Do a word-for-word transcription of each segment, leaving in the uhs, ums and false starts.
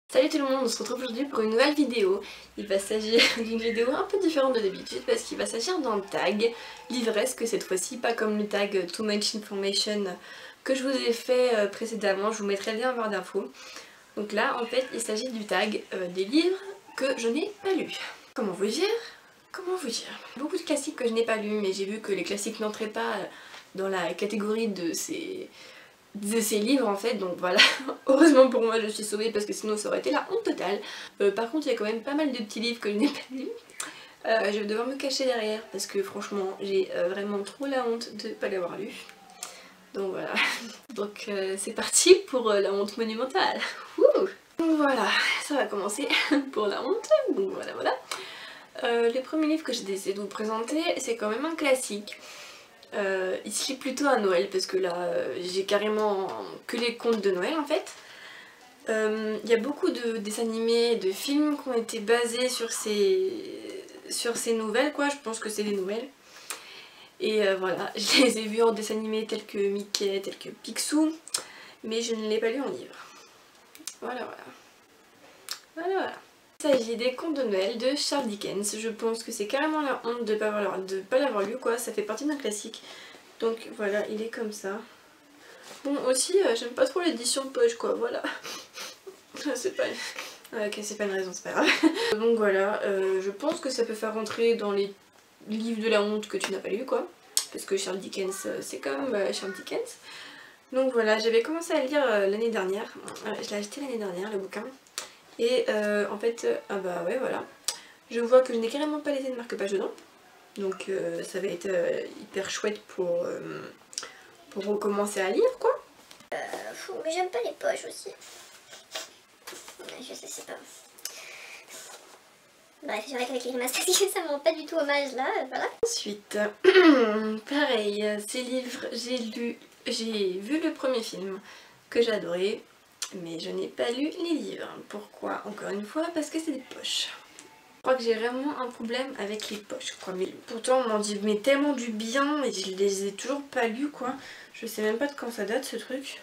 Salut tout le monde, on se retrouve aujourd'hui pour une nouvelle vidéo. Il va s'agir d'une vidéo un peu différente de d'habitude parce qu'il va s'agir d'un tag livresque cette fois-ci, pas comme le tag Too Much Information que je vous ai fait précédemment, je vous mettrai le lien en barre d'infos. Donc là en fait il s'agit du tag euh, des livres que je n'ai pas lus. Comment vous dire Comment vous dire Beaucoup de classiques que je n'ai pas lus, mais j'ai vu que les classiques n'entraient pas dans la catégorie de ces... de ces livres en fait, donc voilà, heureusement pour moi je suis sauvée parce que sinon ça aurait été la honte totale. Euh, par contre il y a quand même pas mal de petits livres que je n'ai pas lus. Euh, je vais devoir me cacher derrière parce que franchement j'ai euh, vraiment trop la honte de ne pas l'avoir lu. Donc voilà, donc euh, c'est parti pour euh, la honte monumentale. Ouh. Donc voilà, ça va commencer pour la honte, donc voilà voilà. Euh, les premiers livres que j'ai décidé de vous présenter, c'est quand même un classique. Euh, il se lit plutôt à Noël parce que là euh, j'ai carrément que les contes de Noël en fait. Il euh, y a beaucoup de dessins animés, de films qui ont été basés sur ces, sur ces nouvelles quoi, je pense que c'est des nouvelles. Et euh, voilà, je les ai vus en dessins animés tels que Mickey, tels que Picsou, mais je ne l'ai pas lu en livre. Voilà voilà. Voilà voilà. Il s'agit des contes de Noël de Charles Dickens. Je pense que c'est carrément la honte de ne pas l'avoir lu quoi, ça fait partie d'un classique. Donc voilà, il est comme ça. Bon aussi, euh, j'aime pas trop l'édition poche quoi, voilà. C'est pas... Ok, c'est pas une raison, c'est pas grave. Donc voilà, euh, je pense que ça peut faire rentrer dans les livres de la honte que tu n'as pas lu quoi. Parce que Charles Dickens, euh, c'est comme euh, Charles Dickens. Donc voilà, j'avais commencé à le lire euh, l'année dernière. Euh, je l'ai acheté l'année dernière, le bouquin. Et euh, en fait, euh, ah bah ouais voilà, je vois que je n'ai carrément pas laissé de marque-page dedans. Donc euh, ça va être euh, hyper chouette pour, euh, pour recommencer à lire quoi. Euh, fou, mais j'aime pas les poches aussi. Je sais, c'est pas... Bref, c'est vrai qu'avec les grimaces, ça me rend pas du tout hommage là, voilà. Ensuite, pareil, ces livres, j'ai lu, j'ai vu le premier film que j'ai adoré. Mais je n'ai pas lu les livres. Pourquoi? Encore une fois, parce que c'est des poches. Je crois que j'ai vraiment un problème avec les poches quoi. Mais pourtant on m'en dit mais tellement du bien et je les ai toujours pas lus quoi. Je sais même pas de quand ça date ce truc.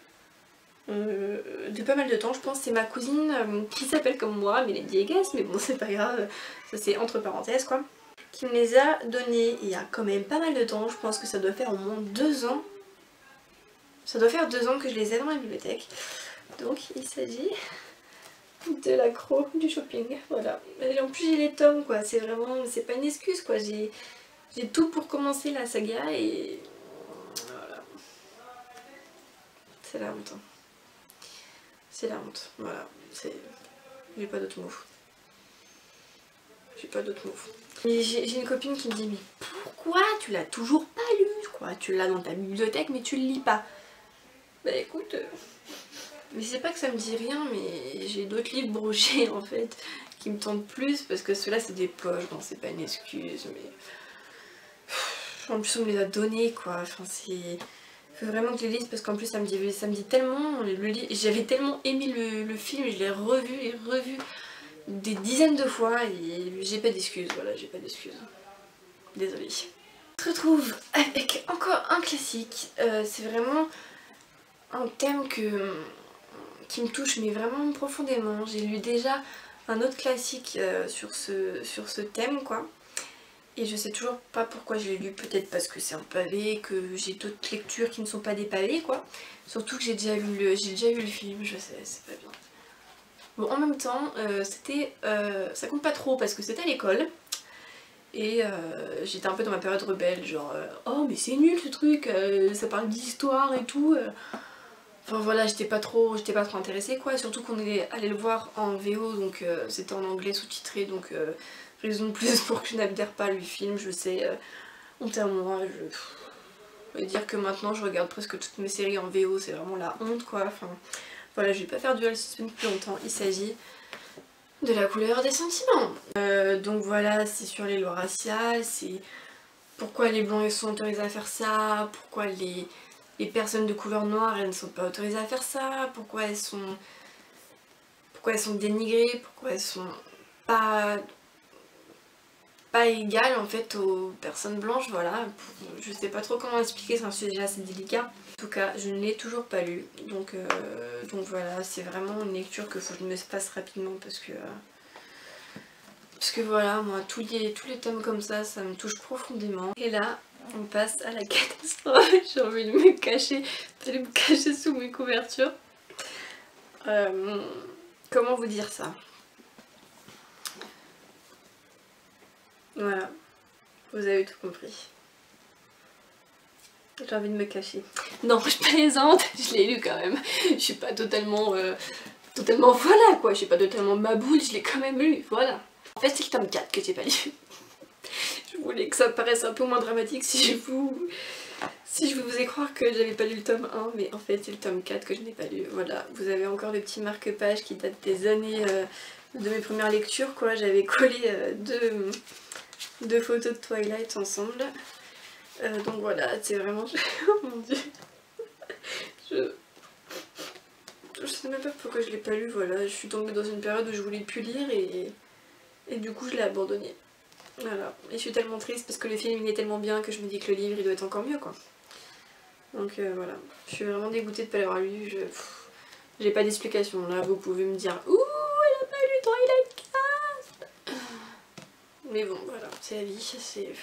Euh, de pas mal de temps je pense. C'est ma cousine euh, qui s'appelle comme moi, mais les Diegas, mais bon c'est pas grave. Ça c'est entre parenthèses quoi. Qui me les a donnés il y a quand même pas mal de temps. Je pense que ça doit faire au moins deux ans. Ça doit faire deux ans que je les ai dans la bibliothèque. Donc il s'agit de l'accro du shopping, voilà. Et en plus j'ai les tomes quoi, c'est vraiment, c'est pas une excuse quoi, j'ai tout pour commencer la saga et voilà. C'est la honte. Hein. C'est la honte, voilà. J'ai pas d'autres mots. J'ai pas d'autres mots. J'ai une copine qui me dit mais pourquoi tu l'as toujours pas lu quoi? Tu l'as dans ta bibliothèque mais tu le lis pas. Bah écoute... Euh... Mais c'est pas que ça me dit rien, mais j'ai d'autres livres brochés en fait qui me tentent plus parce que ceux-là c'est des poches, donc c'est pas une excuse, mais en plus on me les a donnés quoi, enfin c'est... Faut vraiment que je les lise parce qu'en plus ça me dit, ça me dit tellement, j'avais tellement aimé le, le film, je l'ai revu et revu des dizaines de fois et j'ai pas d'excuses, voilà, j'ai pas d'excuses. Désolée. On se retrouve avec encore un classique, euh, c'est vraiment un thème que... qui me touche mais vraiment profondément. J'ai lu déjà un autre classique euh, sur, ce, sur ce thème quoi. Et je sais toujours pas pourquoi je l'ai lu, peut-être parce que c'est un pavé, que j'ai d'autres lectures qui ne sont pas des pavés quoi. Surtout que j'ai déjà lu le, j'ai déjà vu le film, je sais, c'est pas bien. Bon en même temps, euh, c'était, euh, ça compte pas trop parce que c'était à l'école. Et euh, j'étais un peu dans ma période rebelle, genre euh, oh mais c'est nul ce truc, euh, ça parle d'histoire et tout. Euh. Enfin voilà, j'étais pas trop j'étais pas trop intéressée quoi, surtout qu'on est allé le voir en V O, donc euh, c'était en anglais sous-titré, donc euh, raison de plus pour que je n'adhère pas à le film, je sais, euh, honte à moi, je... Pff, je vais dire que maintenant je regarde presque toutes mes séries en V O, c'est vraiment la honte quoi, enfin voilà, je vais pas faire dual suspense plus longtemps, il s'agit de La couleur des sentiments. Euh, donc voilà, c'est sur les lois raciales, c'est pourquoi les blancs ils sont autorisés à faire ça, pourquoi les... les personnes de couleur noire elles ne sont pas autorisées à faire ça, pourquoi elles sont pourquoi elles sont dénigrées, pourquoi elles sont pas pas égal en fait aux personnes blanches, voilà. Je sais pas trop comment expliquer, c'est un sujet assez délicat. En tout cas, je ne l'ai toujours pas lu, donc, euh, donc voilà, c'est vraiment une lecture que faut que je me fasse rapidement parce que... Euh, parce que voilà, moi, tous les, tous les thèmes comme ça, ça me touche profondément. Et là, on passe à la catastrophe. J'ai envie de me cacher, de me cacher sous mes couvertures. Euh, comment vous dire ça? Voilà, vous avez tout compris. J'ai envie de me cacher. Non, je plaisante, je l'ai lu quand même. Je suis pas totalement... Euh, totalement voilà quoi, je suis pas totalement ma boule, je l'ai quand même lu, voilà. En fait c'est le tome quatre que j'ai pas lu. Je voulais que ça paraisse un peu moins dramatique si je vous... Si je vous faisais croire que j'avais pas lu le tome un, mais en fait c'est le tome quatre que je n'ai pas lu. Voilà, vous avez encore le petit marque-page qui date des années euh, de mes premières lectures quoi. J'avais collé euh, deux, deux photos de Twilight ensemble. Euh, donc voilà, c'est vraiment... Oh mon dieu. Je... Je sais même pas pourquoi je l'ai pas lu, voilà. Je suis tombée dans une période où je voulais plus lire et... Et du coup je l'ai abandonné. Voilà. Et je suis tellement triste parce que le film il est tellement bien que je me dis que le livre il doit être encore mieux quoi. Donc euh, voilà. Je suis vraiment dégoûtée de pas l'avoir lu. Je... J'ai pas d'explication. Là vous pouvez me dire ouh elle a pas lu Twilight quatre. Mais bon voilà, c'est la vie, c'est...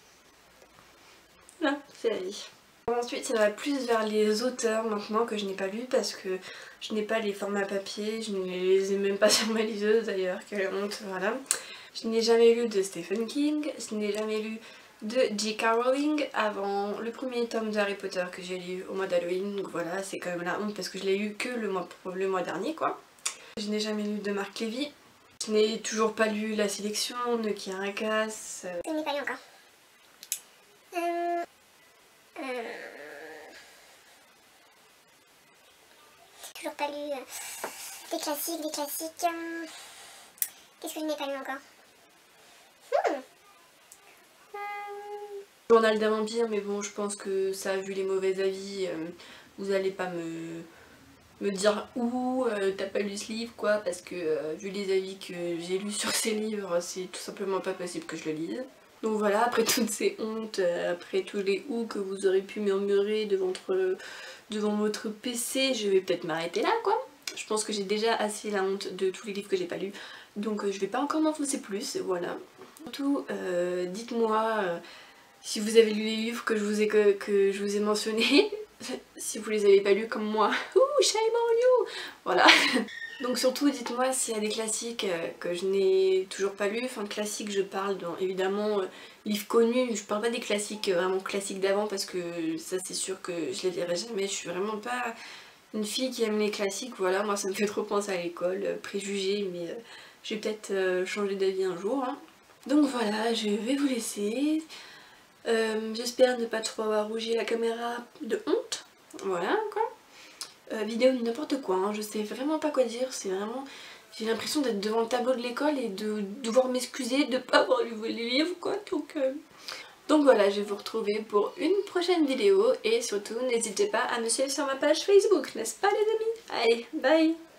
Là, c'est la vie. Ensuite ça va plus vers les auteurs maintenant que je n'ai pas lu parce que je n'ai pas les formats papier, je ne les ai même pas sur ma liseuse d'ailleurs, quelle honte, voilà. Je n'ai jamais lu de Stephen King, je n'ai jamais lu de J K Rowling avant le premier tome de Harry Potter que j'ai lu au mois d'Halloween, donc voilà c'est quand même la honte parce que je l'ai lu que le mois, le mois dernier quoi. Je n'ai jamais lu de Marc Levy, je n'ai toujours pas lu La Sélection, de Kiarakas. Euh... Je n'ai pas lu encore. Euh... Euh... Toujours pas lu euh, des classiques, des classiques. Euh... Qu'est-ce que je n'ai pas lu encore? hmm. euh... Journal d'un vampire, mais bon je pense que ça, vu les mauvais avis, euh, vous allez pas me, me dire ouh euh, t'as pas lu ce livre quoi, parce que euh, vu les avis que j'ai lus sur ces livres, c'est tout simplement pas possible que je le lise. Donc voilà, après toutes ces hontes, euh, après tous les ouh que vous aurez pu murmurer devant votre, devant votre P C, je vais peut-être m'arrêter là quoi. Je pense que j'ai déjà assez la honte de tous les livres que j'ai pas lus, donc euh, je vais pas encore m'enfoncer plus, voilà. Surtout, euh, dites-moi euh, si vous avez lu les livres que je vous ai, que, que je vous ai mentionnés, si vous les avez pas lus comme moi, ouh shame on you, voilà. Donc surtout dites-moi s'il y a des classiques euh, que je n'ai toujours pas lus. Enfin classiques je parle dans, évidemment euh, livres connus, je parle pas des classiques euh, vraiment classiques d'avant parce que ça c'est sûr que je les lirai jamais, je suis vraiment pas une fille qui aime les classiques, voilà, moi ça me fait trop penser à l'école, euh, préjugés, mais euh, je vais peut-être euh, changer d'avis un jour. Hein. Donc voilà, je vais vous laisser, euh, j'espère ne pas trop avoir rougi la caméra de honte, voilà quoi. Euh, vidéo de n'importe quoi, hein. Je sais vraiment pas quoi dire, c'est vraiment... J'ai l'impression d'être devant le tableau de l'école et de devoir m'excuser de ne pas avoir lu les livres quoi, donc... Euh... Donc voilà, je vais vous retrouver pour une prochaine vidéo et surtout n'hésitez pas à me suivre sur ma page Facebook, n'est-ce pas les amis? Allez, bye!